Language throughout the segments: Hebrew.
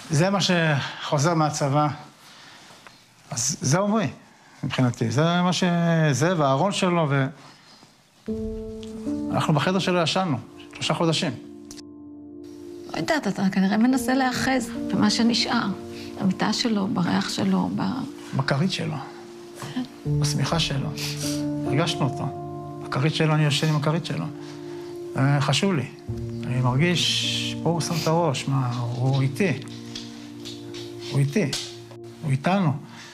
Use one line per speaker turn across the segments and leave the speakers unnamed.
זה מה שחוזר מהצבא. אז זה עומרי, מבחינתי. זה מה זה, והארון שלו, אנחנו בחדר שלו ישנו, 3 חודשים.
לא יודעת, אתה כנראה מנסה להאחז במה שנשאר. במיטה שלו, בריח שלו,
בכרית שלו. בשמיכה שלו. הרגשנו אותו. בכרית שלו, אני יושן עם הכרית שלו. חשוב לי. אני מרגיש, פה הוא שם את הראש, מה, הוא איתי. הוא איתי. הוא איתנו.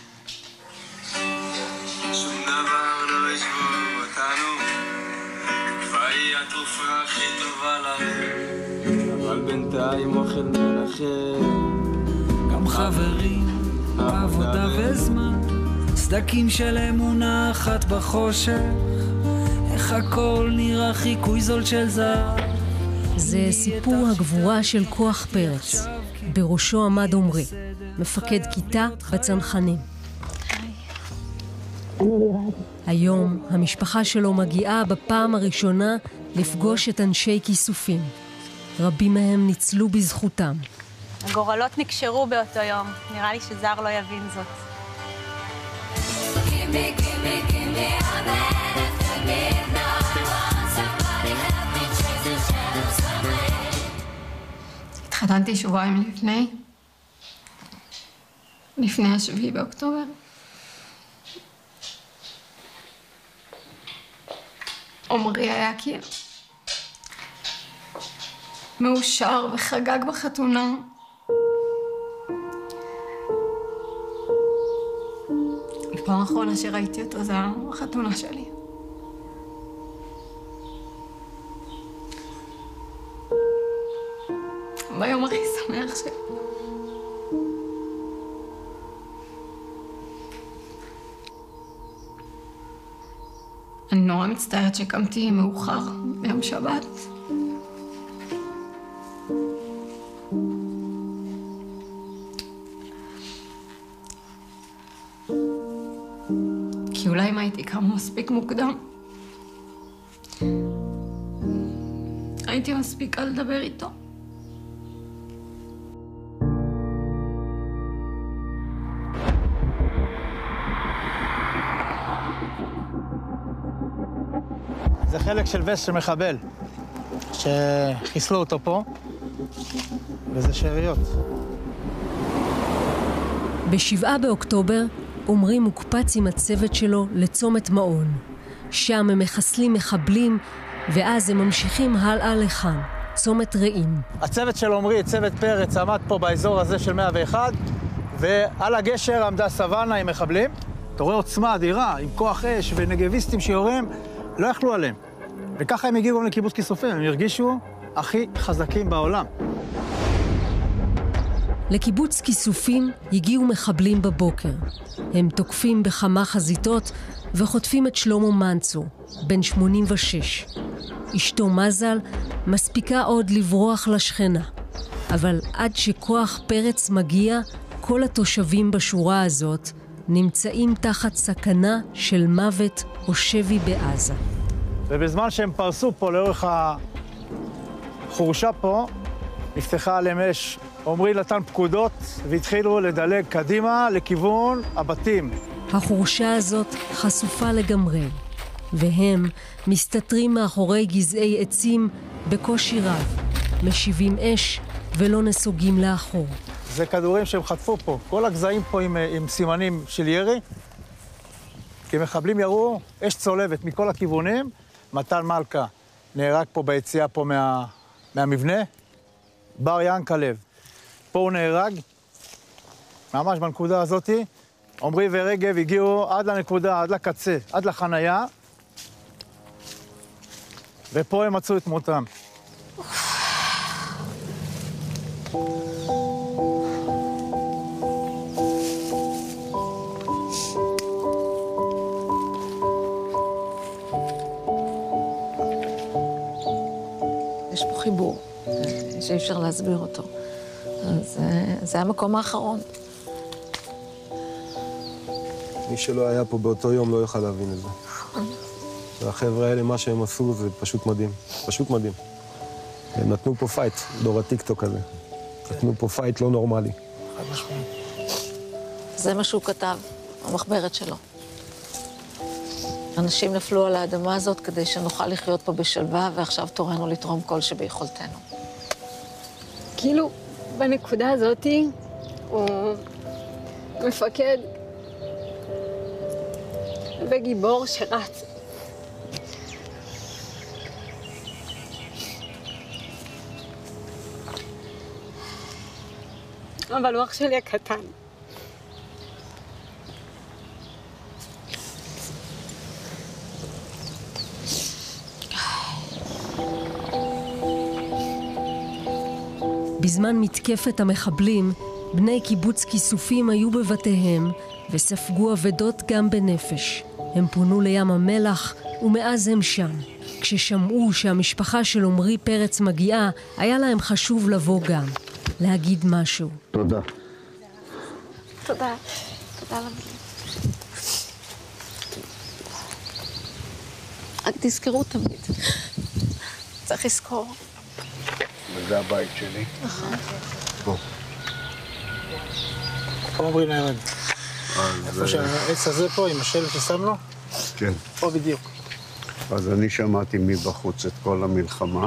שום דבר לא ישבור אותנו, תקוואי התרופה הכי טובה להם, אבל בינתיים אוכל מנחם.
גם חברים, עבודה וזמן, סדקים של אמונה אחת בחושך, איך הכל נראה חיקוי זול של זהב.
זה סיפור הגבורה של כוח פרץ. בראשו עמד עומרי, מפקד כיתה בצנחנים. היום המשפחה שלו מגיעה בפעם הראשונה לפגוש את אנשי כיסופים. רבים מהם ניצלו בזכותם.
הגורלות נקשרו באותו יום. נראה לי שזר לא יבין זאת.
התחתנתי שבועיים לפני 7 באוקטובר. עומרי היה כאילו מאושר וחגג בחתונה. הפעם האחרונה שראיתי אותו זה החתונה שלי. ביום הכי שמח שלי. אני נורא מצטערת שקמתי מאוחר ביום שבת. כי אולי אם הייתי קמה מספיק מוקדם, הייתי מספיקה לדבר איתו.
זה חלק של וסט של מחבל, שחיסלו אותו פה, וזה שאריות.
ב7 באוקטובר, עומרי מוקפץ עם הצוות שלו לצומת מעון. שם הם מחסלים מחבלים, ואז הם ממשיכים הלאה לכאן, צומת רעים.
הצוות של עומרי, צוות פרץ, עמד פה באזור הזה של 101, ועל הגשר עמדה סוואנה עם מחבלים. אתה רואה עוצמה אדירה, עם כוח אש ונגביסטים שיורים, לא יכלו עליהם. וככה הם הגיעו גם לקיבוץ כיסופים, הם הרגישו הכי חזקים בעולם.
לקיבוץ כיסופים הגיעו מחבלים בבוקר. הם תוקפים בכמה חזיתות וחוטפים את שלמה מנצור, בן 86. אשתו מזל מספיקה עוד לברוח לשכנה. אבל עד שכוח פרץ מגיע, כל התושבים בשורה הזאת נמצאים תחת סכנה של מוות או שבי בעזה.
ובזמן שהם פרסו פה לאורך החורשה פה, נפתחה עליהם אש. עומרי נתן פקודות והתחילו לדלג קדימה לכיוון הבתים.
החורשה הזאת חשופה לגמרי, והם מסתתרים מאחורי גזעי עצים בקושי רב, משיבים אש ולא נסוגים לאחור.
זה כדורים שהם חטפו פה, כל הגזעים פה עם סימנים של ירי, כי מחבלים ירו אש צולבת מכל הכיוונים. מתן מלכה נהרג פה ביציאה פה מהמבנה, בר ינקלב, פה הוא נהרג, ממש בנקודה הזאת. עומרי ורגב הגיעו עד לנקודה, עד לקצה, עד לחנייה, ופה הם מצאו את מותם.
יש פה חיבור שאי אפשר להסביר אותו. אז זה המקום האחרון.
מי שלא היה פה באותו יום לא יוכל להבין את זה. והחבר'ה האלה, מה שהם עשו זה פשוט מדהים. פשוט מדהים. הם נתנו פה פייט, דור הטיקטוק הזה. נתנו פה פייט לא נורמלי.
חד משמעית.
זה מה שהוא כתב, המחברת שלו. אנשים נפלו על האדמה הזאת כדי שנוכל לחיות פה בשלווה, ועכשיו תורנו לתרום כל שביכולתנו.
כאילו, בנקודה הזאת הוא מפקד וגיבור שרץ. אבל הוא אח שלי הקטן.
בזמן מתקפת המחבלים, בני קיבוץ כיסופים היו בבתיהם וספגו אבדות גם בנפש. הם פונו לים המלח ומאז הם שם. כששמעו שהמשפחה של עומרי פרץ מגיעה, היה להם חשוב לבוא גם, להגיד משהו.
תודה.
תודה. תודה למילים. רק תזכרו תמיד. צריך לזכור.
וזה הבית שלי.
נכון.
פה.
פה אומרים נהרג. איפה שהעץ הזה פה, עם השלט ששמנו?
כן.
פה בדיוק.
אז אני שמעתי מבחוץ את כל המלחמה.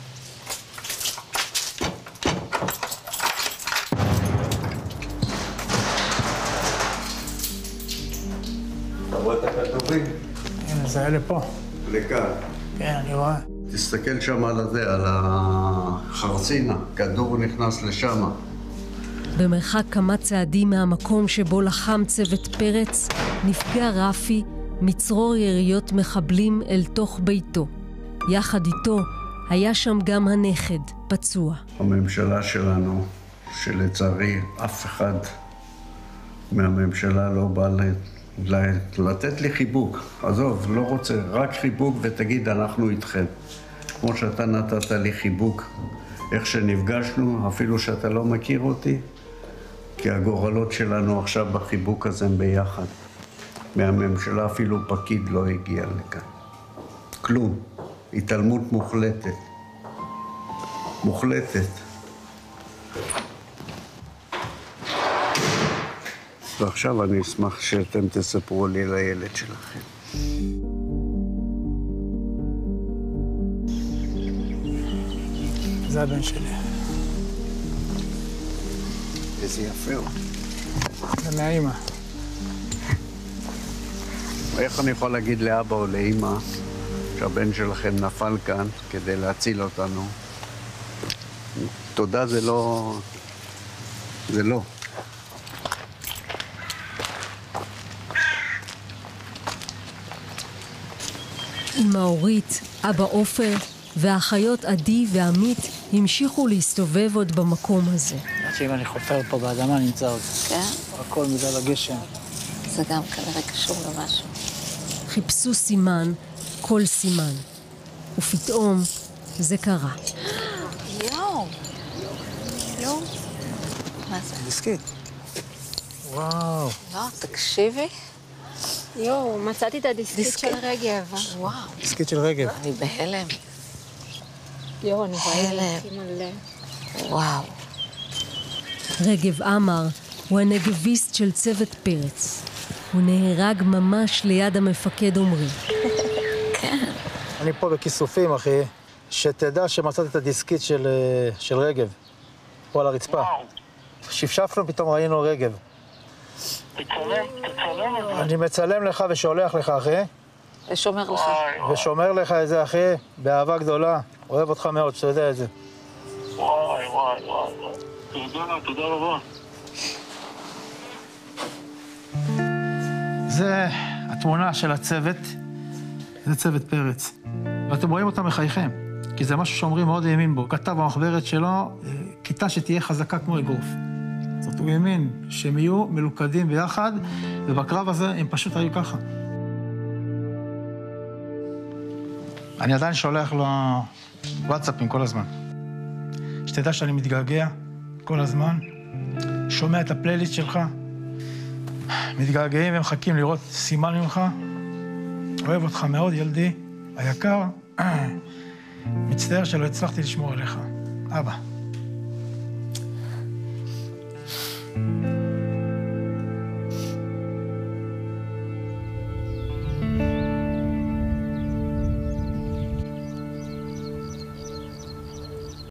אתה רואה את הכדורים?
הנה, זה היה לפה.
לכאן.
כן, אני רואה.
תסתכל שם על זה, על החרצינה. כדור נכנס לשם.
במרחק כמה צעדים מהמקום שבו לחם צוות פרץ, נפגע רפי מצרור יריות מחבלים אל תוך ביתו. יחד איתו היה שם גם הנכד, פצוע.
הממשלה שלנו, שלצערי אף אחד מהממשלה לא בא לתת לי חיבוק. עזוב, לא רוצה, רק חיבוק ותגיד אנחנו איתכם. כמו שאתה נתת לי חיבוק, איך שנפגשנו, אפילו שאתה לא מכיר אותי, כי הגורלות שלנו עכשיו בחיבוק הזה הם ביחד. מהממשלה אפילו פקיד לא הגיע לכאן. כלום. התעלמות מוחלטת. מוחלטת. ועכשיו אני אשמח שאתם תספרו לי לילד שלכם.
זה הבן שלי.
איזה יפה הוא.
זה מהאימא.
איך אני יכול להגיד לאבא או לאמא שהבן שלכם נפל כאן כדי להציל אותנו? תודה זה לא... זה לא.
אמא אורית, אבא עופר והאחיות עדי ועמית המשיכו להסתובב עוד במקום הזה.
שאם אני חופר פה באדמה נמצא עוד.
כן?
הכל בגלל הגשם.
זה גם כנראה קשור למשהו.
חיפשו סימן, כל סימן. ופתאום זה קרה.
יואו. יואו. מה זה?
דיסקית. וואו.
לא, תקשיבי.
יואו, מצאתי את הדיסקית של רגב.
וואו.
דיסקית של רגב.
אני בהלם.
יואו, אני
בהלם.
מלא.
וואו.
רגב עמר הוא הנגביסט של צוות פרץ. הוא נהרג ממש ליד המפקד עומרי.
כן.
אני פה בכיסופים, אחי. שתדע שמצאתי את הדיסקית של רגב. פה על הרצפה. שפשפנו, פתאום ראינו רגב.
תצלם.
אני מצלם לך ושולח לך, אחי.
ושומר לך.
ושומר לך את זה, אחי, באהבה גדולה. אוהב אותך מאוד, שאתה יודע את זה.
וואי. תודה רבה.
זה התמונה של הצוות. זה צוות פרץ. ואתם רואים אותם מחייכם, כי זה משהו שאומרים מאוד האמין בו. הוא כתב במחברת שלו, כיתה שתהיה חזקה כמו אגרוף. זאת הוא האמין שהם יהיו מלוכדים ביחד, ובקרב הזה הם פשוט היו ככה. אני עדיין שולח לו וואטסאפים כל הזמן. שתדע שאני מתגעגע כל הזמן, שומע את הפלייליסט שלך, מתגעגעים ומחכים לראות סימן ממך. אוהב אותך מאוד, ילדי, היקר. מצטער שלא הצלחתי לשמור עליך. אבא.